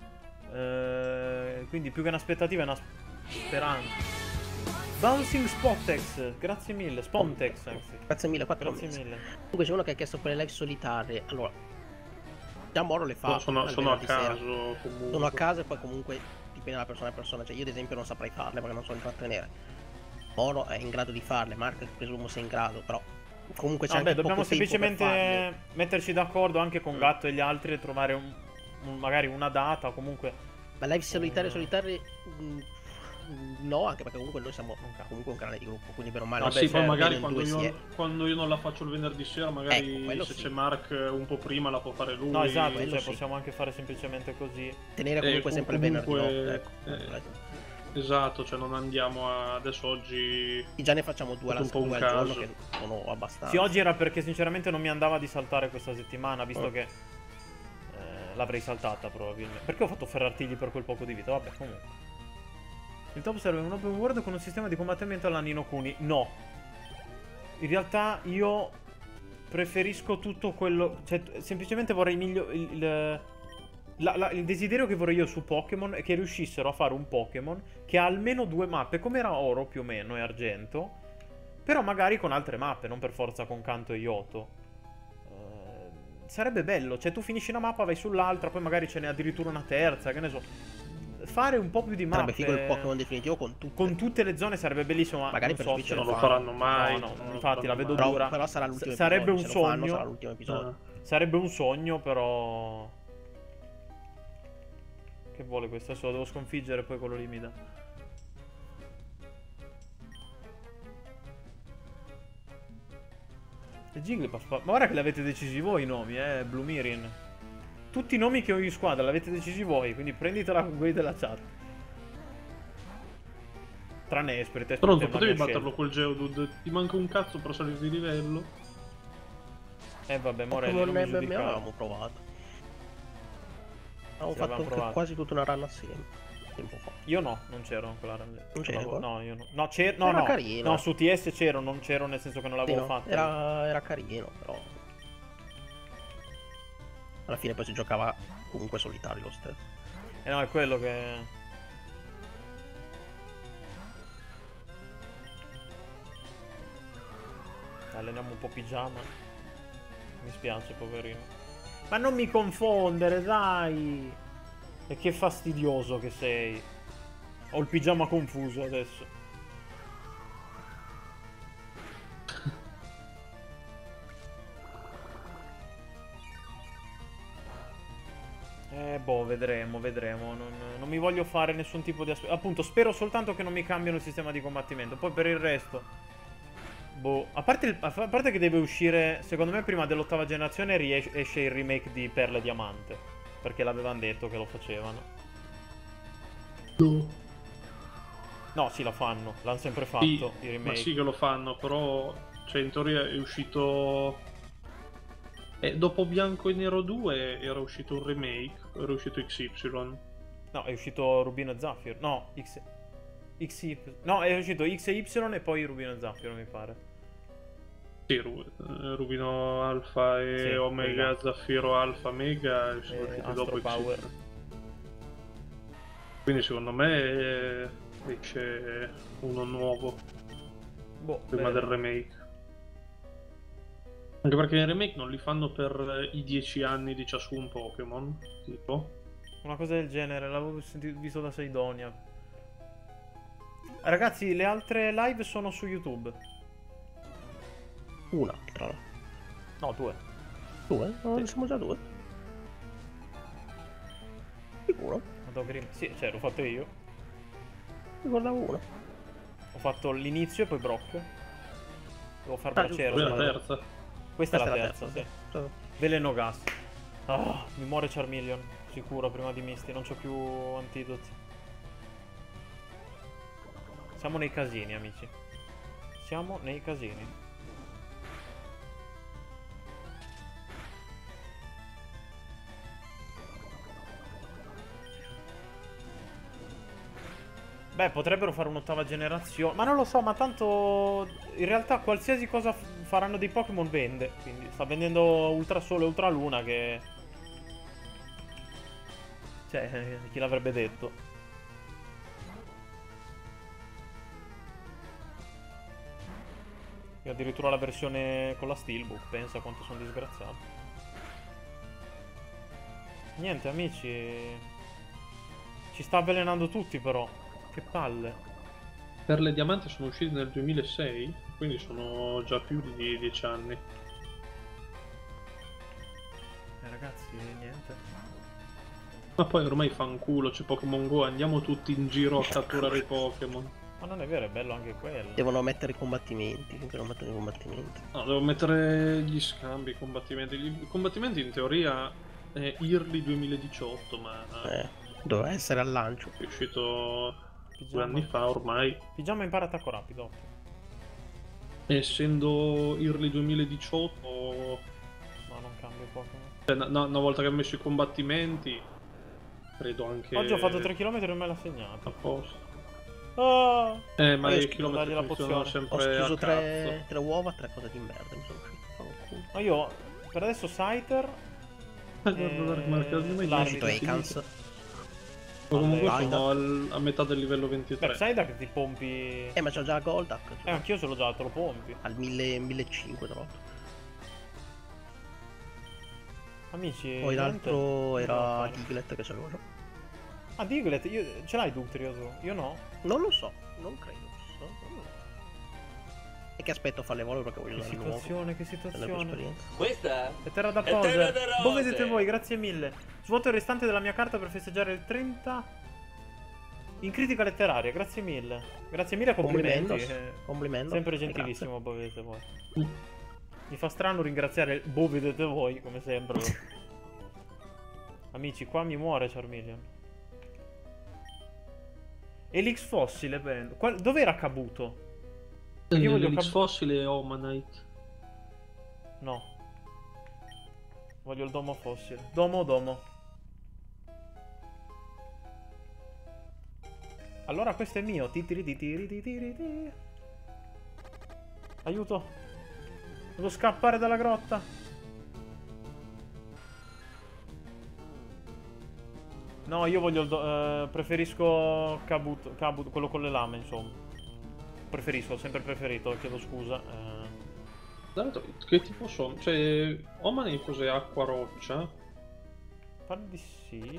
Eh, quindi più che un'aspettativa è una speranza. Bouncing Spottex, grazie mille. Spontex, anzi. Grazie mille, quattro Grazie mesi. mille. Comunque c'è uno che ha chiesto per le live solitarie. Allora, già Moro le fa. sono, al sono a venerdì sera. caso comunque. Sono a casa e poi comunque dipende da persona a persona. Cioè io ad esempio non saprei farle perché non so intrattenere. Moro è in grado di farle, Mark presumo sia in grado, però comunque c'è No, anche beh, dobbiamo poco tempo per semplicemente farle. metterci d'accordo anche con Gatto e gli altri e trovare un, un- magari una data o comunque... Ma live solitarie Eh. solitarie mh, no, anche perché comunque noi siamo comunque un canale di gruppo, quindi per o male Ah Vabbè, sì, certo, poi magari almeno in quando due si io, è. quando io non la faccio il venerdì sera, magari Ecco, quello se sì. c'è Mark un po' prima la può fare lui. No, esatto, quello cioè sì. possiamo anche fare semplicemente così. Tenere Eh, comunque com- sempre il venerdì comunque, notte, ecco. eh, Esatto, cioè non andiamo a... adesso oggi... E già ne facciamo due, alla, un po' un due al giorno caso. che sono abbastanza. Sì, oggi era perché sinceramente non mi andava di saltare questa settimana, visto Oh. che eh, l'avrei saltata probabilmente. Perché ho fatto ferrartigli per quel poco di vita? Vabbè, comunque. Il top serve un open world con un sistema di combattimento alla Ni no Kuni. No. In realtà io preferisco tutto quello... Cioè, semplicemente vorrei migliorare... Il, il, la- la- il desiderio che vorrei io su Pokémon è che riuscissero a fare un Pokémon che ha almeno due mappe, come era Oro più o meno e Argento, però magari con altre mappe, non per forza con Kanto e Yoto. Eh, sarebbe bello, cioè tu finisci una mappa, vai sull'altra, poi magari ce n'è addirittura una terza, che ne so. Fare un po' più di mappe Sarebbe figo il Pokémon definitivo con tutte. con tutte le zone sarebbe bellissimo, ma Magari non per so Switch se non lo lo fanno. faranno mai. No, no, non lo infatti la faranno vedo mai. dura. Però, però sarà l'ultimo S- sarebbe episodio, un se lo fanno, sogno. sarà l'ultimo episodio. Ah. Sarebbe un sogno, però... Che vuole questo? Adesso lo devo sconfiggere, poi quello lì mi dà. E Jigglypuff, ma guarda che l'avete decisi voi i nomi, eh, Blumirin. Tutti i nomi che ho in squadra l'avete decisi voi, quindi prenditela con quelli della chat. Tranne Esprit, Esprit Pronto, è una potevi mia batterlo scelta. col Geodude? Ti manca un cazzo per salire di livello? Eh vabbè, Morelli, Pokémon non mi M M A giudicare. avevamo provato. Avevamo Sì, fatto avevamo provato. quasi tutta una run assieme. Tempo fa. Io no, non c'ero in quella run. Non c'eri ancora? No, io no. No, c'ero, no, Era no. carino. No, su T S c'ero, non c'ero nel senso che non Sì, l'avevo no, fatta. Era, era carino, però. Alla fine poi si giocava comunque solitario lo stesso. Eh no, è quello che... Alleniamo un po' pigiama. Mi spiace, poverino. Ma non mi confondere, dai! E che fastidioso che sei. Ho il pigiama confuso adesso. Eh, boh, vedremo, vedremo. Non, non mi voglio fare nessun tipo di aspetto. Appunto, spero soltanto che non mi cambiano il sistema di combattimento. Poi per il resto... Boh, a parte, il- a fa- a parte che deve uscire, secondo me prima dell'ottava generazione ries- esce il remake di Perla e Diamante. Perché l'avevano detto che lo facevano. No. No, sì, la fanno, l'hanno sempre fatto, Sì, i remake. ma sì che lo fanno, però... Cioè, in teoria è uscito... E dopo Bianco e Nero due era uscito un remake, era uscito X Y. No, è uscito Rubino e Zaffiro. No, X... X Y. No, è uscito X e Y e poi Rubino e Zaffiro, mi pare. Sì, Ru- eh, Rubino Alfa e Sì, Omega, esatto. Zaffiro Alfa, Mega sono E usciti Astro dopo X Y. Power. Quindi secondo me eh, esce uno nuovo Boh, prima vedremo. del remake. Anche perché i remake non li fanno per i dieci anni di ciascun Pokémon, tipo. Una cosa del genere, l'avevo sentito, visto da Seidonia. Ragazzi, le altre live sono su YouTube. Una, tra l'altro. No, due. Due? No, ne Sì. siamo già due. Sicuro? Madonna, Grim- Sì, cioè, l'ho fatto io. Ricordavo una. Ho fatto l'inizio e poi Brock. Devo far Ah, Bracero. Poi la sbaglio. terza. Questa è la terza, sì. sì. Veleno gas. Ah, mi muore Charmeleon. Sicuro, prima di Misty. Non c'ho più antidoti. Siamo nei casini, amici. Siamo nei casini. Beh, potrebbero fare un'ottava generazione. Ma non lo so, ma tanto... In realtà qualsiasi cosa f- faranno dei Pokémon vende. Quindi sta vendendo Ultra Sole e Ultra Luna che... Cioè, chi l'avrebbe detto? E addirittura la versione con la Steelbook, pensa quanto sono disgraziato. Niente amici, ci sta avvelenando tutti però, che palle. Perle e Diamante sono usciti nel duemilasei, quindi sono già più di dieci anni. Eh ragazzi, niente. Ma poi ormai fanculo, c'è Pokémon Go, andiamo tutti in giro a catturare i Pokémon. Ma non è vero, è bello anche quello. Devono mettere i combattimenti, finché non mettono i combattimenti. No, devo mettere gli scambi, i combattimenti. I combattimenti in teoria è Early duemiladiciotto, ma Eh, doveva essere al lancio. è uscito Pigiama. due anni fa ormai. Pigiama impara attacco rapido. Ottimo. Essendo Early duemiladiciotto, No, non cambio Pokémon. cioè, no, una volta che ho messo i combattimenti, credo anche... Oggi ho fatto tre chilometri e me l'ha segnato. a posto. Ah! Eh, ma Io i ho chilometri dargli la funzionano pozione. Ho sempre chiuso a tre, cazzo. tre uova, tre cose di merda. Mi sono uscito. Fanculo. Ma io, per adesso Scyther... Guarda, guarda, guarda, Eh, ormai Ho l'armi uscito di Ekans. comunque Vabbè, sono al- a metà del livello Beh, ventitré. Psyduck ti pompi... Eh, ma c'ho già Goldak. Eh, anch'io ce l'ho già, te lo pompi. Al mille, millecinquecento tra l'altro. Amici... Poi niente. l'altro era Cosa fare? Diglett che c'avevo già. Ah, Diglett, io... ce l'hai Dugtrio tu? Io no. Non lo so, non credo. So, non lo so. E che aspetto a fare le volo perché voglio Che usare il nuovo. situazione, che Prendere più situazione. esperienza. Questa? È terra da È terra poser. da rose. Voi vedete voi, grazie mille. Svuoto il restante della mia carta per festeggiare il trenta. In critica letteraria, grazie mille. Grazie mille, complimenti. Complimento. eh, Complimento. Sempre Eh, gentilissimo, voi vedete voi. Mm. Mi fa strano ringraziare il voi vedete voi, come sempre. Amici, qua mi muore Charmeleon. Elix fossile, ben. Qual... Dov'era Kabuto? Io voglio L'Elix cap- fossile e Omanite. No. Voglio il domo fossile. Domo o domo? Allora questo è mio. Titiri titiri titiri ti. Aiuto. Devo scappare dalla grotta. No, io voglio il do- eh, preferisco Kabuto, Kabuto, quello con le lame, insomma. Preferisco, ho sempre preferito, chiedo scusa. Eh. Dato, che tipo sono? Cioè, Omanite cos'è? Acqua roccia? Pare di sì.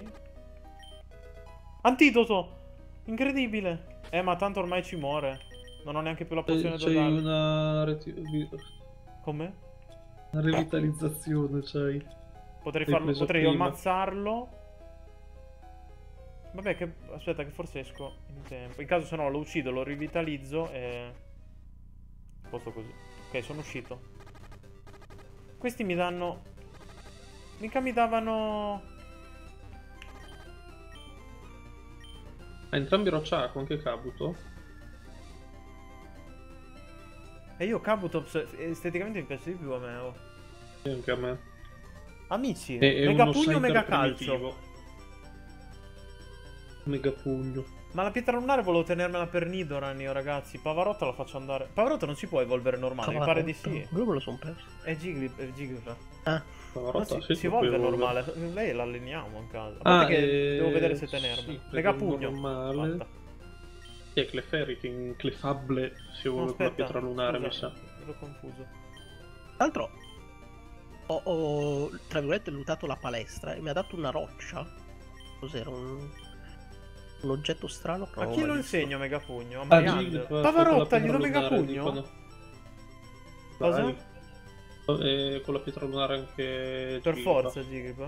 Antidoto! Incredibile! Eh, ma tanto ormai ci muore. Non ho neanche più la pozione Eh, da c'hai dargli. una, reti- vi- Come? una revitalizzazione, c'hai. Potrei L'hai farlo, preso potrei prima. ammazzarlo. Vabbè, che... aspetta, che forse esco in tempo. In caso se no lo uccido, lo rivitalizzo e... posto così. Ok, sono uscito. Questi mi danno... Mica mi davano... Ha entrambi rocciaco, anche Kabuto. E io Kabutops esteticamente mi piace di più a me. Oh. E anche a me. Amici, È, è mega uno pugno, Scyther mega calcio. primitivo. Mega pugno. Ma la pietra lunare volevo tenermela per Nidoran io, ragazzi. Pavarotta la faccio andare. Pavarotta non si può evolvere normale, mi pare di sì. Dove me lo sono perso? È Jigglypuff. È Jigglypuff. Ah, Ma Pavarotta, si, sì, si lo puoi evolve evolvere. normale. Lei la alleniamo in casa. A Ah, parte che eh, devo vedere se tenermela. sì, Mega credo pugno. normale. Fatta. Sì, è Clefairy, in Clefable si No, vuole con la aspetta, pietra lunare, mi scusa, sa. ero confuso. tra l'altro ho, ho, tra virgolette, lootato la palestra e mi ha dato una roccia. Cos'era? Un, un oggetto strano. che A non chi avevo lo mai visto. insegno Mega Pugno? A Ah, Marianne. Jigglypuff, Pavarotta, con gli la do pietra Mega lunare, Pugno? dicono. Cosa? Vai. E con la pietra lunare anche Per Jigglypuff. forza Jigglypuff.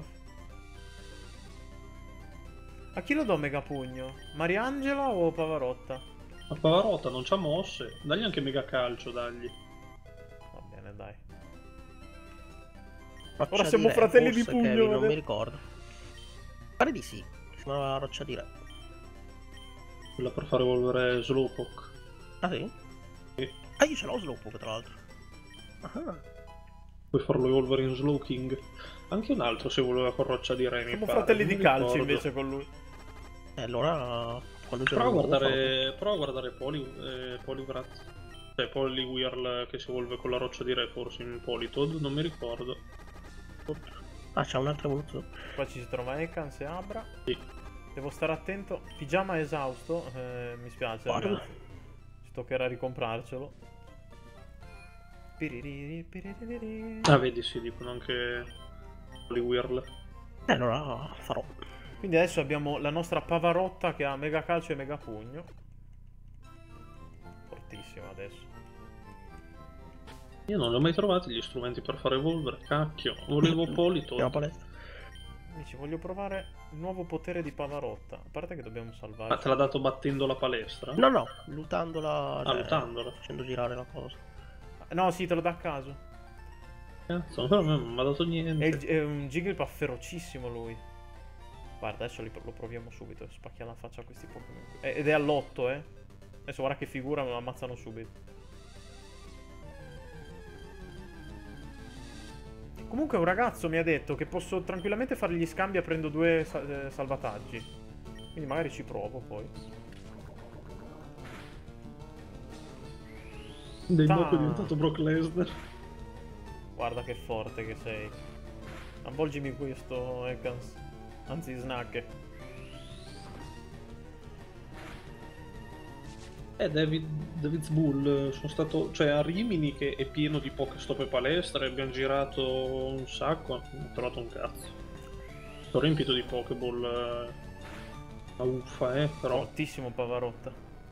A chi lo do Mega Pugno? Mariangela o Pavarotta? Ma Pavarotta non c'ha mosse. Dagli anche mega calcio, dagli. Va bene, dai. Roccia Ora di siamo re, fratelli di forse, pugno, Kevin, non vabbè. mi ricordo. Pare di sì. Si chiamava roccia di re. Quella per far evolvere Slowpoke. Ah sì? Sì. Ah, io ce l'ho Slowpoke tra l'altro. Ah. Puoi farlo evolvere in Slowking. Anche un altro se voleva con roccia di re. mi Siamo pare, fratelli non di mi calcio ricordo. invece con lui. E allora quando Prova a gioco guardare, prova a guardare Poli, eh, Poliwrath. C'è Poliwhirl che si evolve con la roccia di re, forse in Politoed, non mi ricordo. Ah, c'è un'altra evoluzione. Qua ci si trova Ekans e Abra. Sì. Devo stare attento. Pigiama esausto. Eh, mi spiace, Guarda. ragazzi. Ci toccherà ricomprarcelo. Piririri, piririri. Ah, vedi, si dicono anche Poliwhirl. E allora farò. Quindi adesso abbiamo la nostra Pavarotta che ha mega calcio e mega pugno. Fortissima adesso. Io non li ho mai trovati gli strumenti per fare evolvere, cacchio. Volevo Andiamo a Politoed. palestra. Amici, voglio provare il nuovo potere di Pavarotta. A parte che dobbiamo salvare. Ma te l'ha dato battendo la palestra? No, no, lootandola. Ah, cioè, lootandola. Facendo girare la cosa. No, sì, te lo dà a caso. Cazzo, però non mi ha dato È, niente. il- è un Jigglypuff ferocissimo lui. Guarda, adesso li- lo proviamo subito. Spacchia la faccia a questi Pokémon. Eh, Ed è all'otto, eh. Adesso guarda che figura, me lo ammazzano subito. Comunque un ragazzo mi ha detto che posso tranquillamente fare gli scambi aprendo due sa- eh, salvataggi. Quindi magari ci provo poi. Dei Ta- Moco è diventato Brock Lesnar. Guarda che forte che sei. Avvolgimi questo, Ekans. Anzi, Snack. Eh, David, David's Bull, sono stato, cioè a Rimini che è pieno di Pokestop e palestre, abbiamo girato un sacco, non ho trovato un cazzo. Sto riempito di Pokéball, eh, a uffa, eh, però... Fortissimo Pavarotta.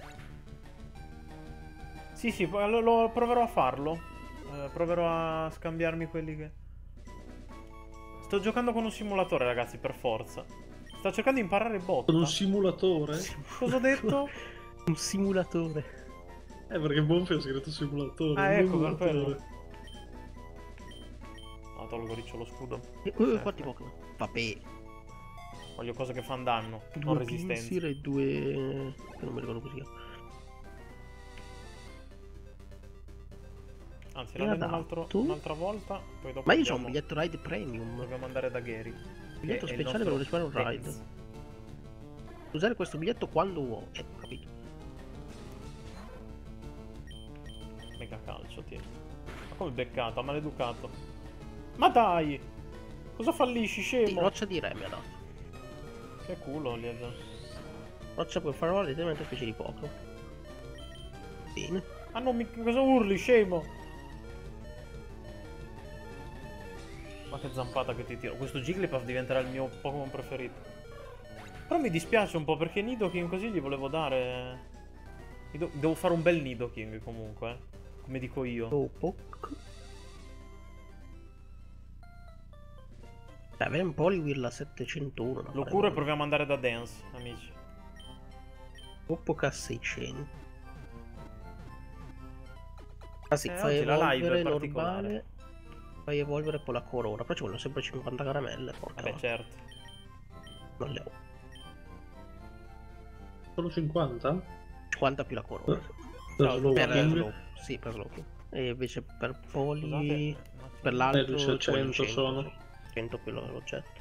Sì, sì, poi lo, lo proverò a farlo. Eh, proverò a scambiarmi quelli che... Sto giocando con un simulatore, ragazzi, per forza. Sto cercando di imparare botta. Con un simulatore? Cosa ho detto? Un simulatore. Eh, perché Bonfi ha scritto simulatore. Ah, non ecco, per emulatore. quello. No, tolgo riccio lo scudo. Eh, eh, quanti Pokémon? Vabbè. Voglio cose che fanno danno, non Due resistenza. Pinsir e due... che non mi ricordo così. Anzi, Mi la ha vedo un altro- dato? un'altra volta. Poi dopo Ma io ho andiamo- un biglietto ride premium. Dobbiamo andare da Gary. Biglietto che è il speciale per nostro risparmiare un ride. Dance. Usare questo biglietto quando vuoi. Ecco, capito. Mega calcio, tieni. Ma come beccato, maleducato. Ma dai! Cosa fallisci, Sì, scemo? roccia di re mi ha dato. Che culo, gli ha dato. Roccia puoi fare letteralmente specie di Pokémon. Bene. Ah no, mi... cosa urli, scemo? Ma che zampata che ti tiro. Questo Jigglypuff diventerà il mio Pokémon preferito. Però mi dispiace un po' perché Nidoking così gli volevo dare... Mi do- Devo fare un bel Nidoking comunque, eh. Come dico io. Dopo. Dai, avere un Poliwhirl a settecentouno. da Lo fare curo e male. proviamo ad andare da Dance, amici. Oppoca a seicento. Ah sì, Eh, fai oggi la live è evolvere particolare. normale. Fai evolvere con la corona. Però ci vogliono sempre cinquanta caramelle. Porca. Vabbè, certo. Non le ho. Solo cinquanta? cinquanta più la corona. Per Ciao, Slow Per King? slow. Sì, per slow. E invece per Poli. Scusate, un attimo. Per Eh, l'altro cento ci vogliono cento, sono. sì. cento più l'oggetto.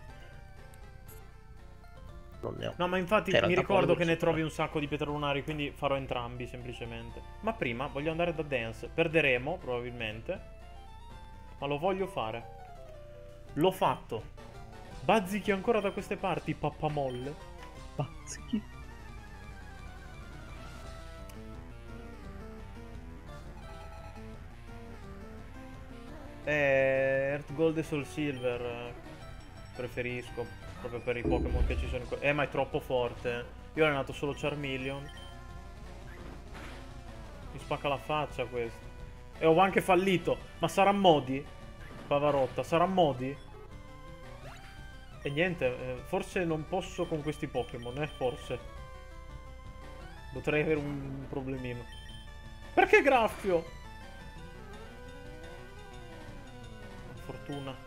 Non ne ho. No, ma infatti Cioè, in mi realtà ricordo poi che ne sì, trovi però. un sacco di pietrolunari, quindi farò entrambi semplicemente. Ma prima voglio andare da Dance. Perderemo, probabilmente. Ma lo voglio fare. L'ho fatto. Bazzichi ancora da queste parti, pappamolle. Bazzichi. Eh, Earth Gold e Soul Silver eh, preferisco, proprio per i Pokémon che ci sono in que- Eh, ma è troppo forte. Io ho allenato solo Charmeleon. Mi spacca la faccia questo. E ho anche fallito. Ma sarà Modi? Pavarotta, sarà Modi? E niente, eh, forse non posso con questi Pokémon, eh, forse. Potrei avere un problemino. Perché graffio? Fortuna.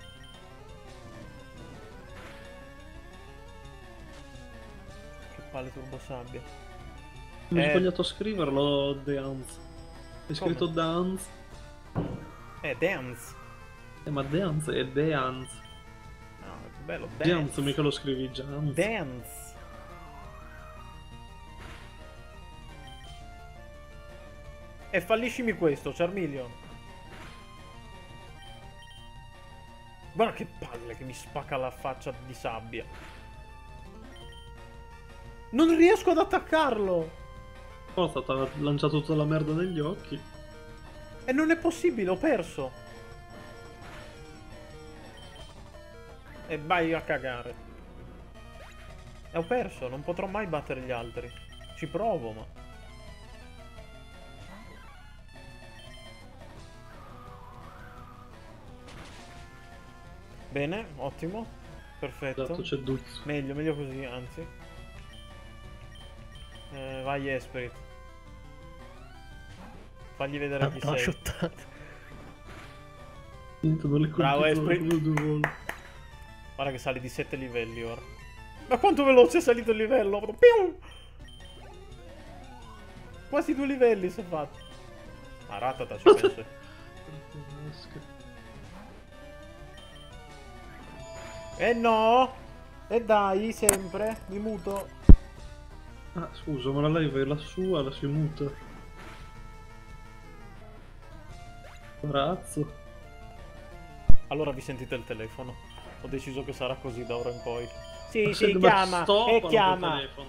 Che palle turbo sabbia. Mi ho Eh. sbagliato a scriverlo, Deanz. Hai scritto Danz? Eh, Dance. Eh, ma Deanz è Deanz. No, che bello, Deanz, Dance. mica lo scrivi Gianz. Dance. E falliscimi questo, Charmeleon. Guarda che palle che mi spacca la faccia di sabbia. Non riesco ad attaccarlo. Oh, è stata lanciata tutta la merda negli occhi. E non è possibile, ho perso. E vai a cagare. E ho perso, non potrò mai battere gli altri. Ci provo, ma... Bene, ottimo. Perfetto. Esatto, c'è Duz. Meglio, meglio così, anzi. Eh, vai Esprit. Fagli vedere chi Tanto l'ho sei. shottato. Niente, non le Bravo, colpisco Esprit. come due volte. Guarda che sali di sette livelli ora. Ma quanto veloce è salito il livello? Pium! Quasi due livelli si è fatto. Ah, Ratata ci penso. Eh no! E dai, sempre. Mi muto. Ah, scusa, ma la live è la sua, la si muta. Razzo. Allora vi sentite il telefono. Ho deciso che sarà così da ora in poi. Sì, Ma sì, se- chiama. ma stoppalo E col chiama. telefono.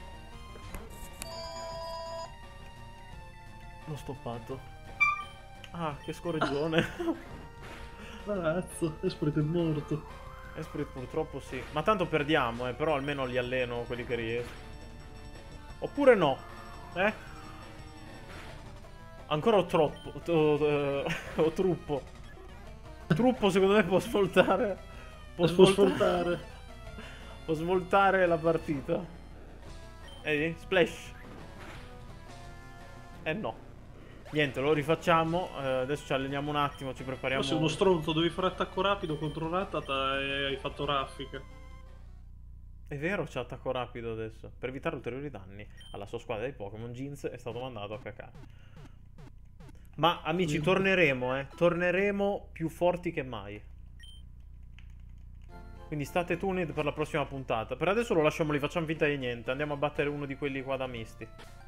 L'ho stoppato. Ah, che scorreggione. Razzo, Esprit è morto. Esprit purtroppo sì. Ma tanto perdiamo, eh. Però almeno li alleno quelli che riesco. Oppure no. Eh? Ancora ho troppo. Ho, ho, ho truppo. Truppo secondo me può svoltare. Può Può svoltare. svoltare. Può svoltare la partita. Vedi? Splash. Eh no. Niente, lo rifacciamo. Eh, adesso ci alleniamo un attimo, ci prepariamo. Ma sei uno stronzo, devi fare attacco rapido contro Ratata e hai fatto raffica. È vero, c'è attacco rapido adesso. Per evitare ulteriori danni alla sua squadra di Pokémon, Jeans è stato mandato a cacare. Ma amici, Mm. torneremo, eh. Torneremo più forti che mai. Quindi state tuned per la prossima puntata. Per adesso lo lasciamo lì, facciamo finta di niente. Andiamo a battere uno di quelli qua da misti.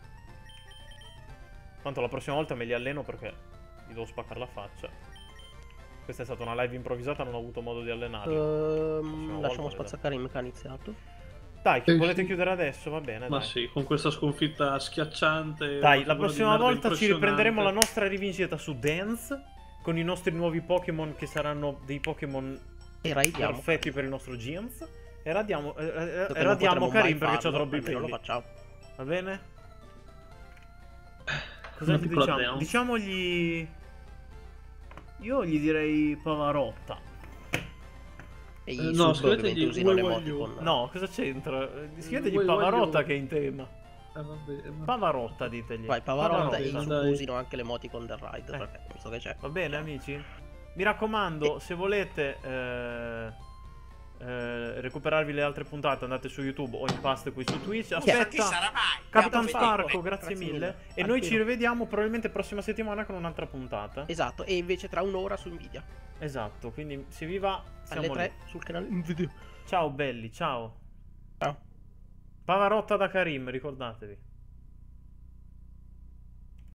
Tanto la prossima volta me li alleno perché gli devo spaccare la faccia. Questa è stata una live improvvisata, non ho avuto modo di allenarli. Ehm, volta lasciamo vedremo. Spazzacarim che ha iniziato. Dai, Eh, volete sì. chiudere adesso? Va bene, Ma dai. sì, con questa sconfitta schiacciante. Dai, una la figura di prossima merda volta ci riprenderemo la impressionante. nostra rivincita su Dance con i nostri nuovi Pokémon che saranno dei Pokémon E raidiamo. perfetti per il nostro Jeans. E radiamo, eh, eh, Perché e non radiamo potremo Karim mai perché c'ha farlo, troppi almeno lo peli. facciamo. Va bene? Cosa Una gli piccola diciamo? dance. Diciamogli... Io gli direi Pavarotta. E Eh, i no, sub ovviamente scrivetegli usino Where le were you? emoticon. No, cosa c'entra? Scrivetegli Vuoi- Pavarotta voglio- che è in tema. Eh, vabbè, ma- Pavarotta, ditegli. Vai, Pavarotta e i Pavarotta, sub dai. usino anche le emoticon del ride. Eh. Perché visto che c'è. Va bene, amici? Mi raccomando, se volete eh, eh, recuperarvi le altre puntate, andate su YouTube o in past qui su Twitch. Aspetta, Capitan Sparco, grazie mille. E noi ci rivediamo probabilmente prossima settimana con un'altra puntata. Esatto, e invece tra un'ora su Nvidia. Esatto, quindi se vi va, Alle siamo lì. tre sul canale Nvidia. Ciao belli, ciao. Ciao. Pavarotta da Karim, ricordatevi.